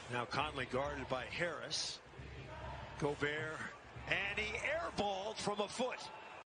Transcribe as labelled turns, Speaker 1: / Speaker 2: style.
Speaker 1: Now Conley guarded by Harris. Gobert, and he airballed from a foot.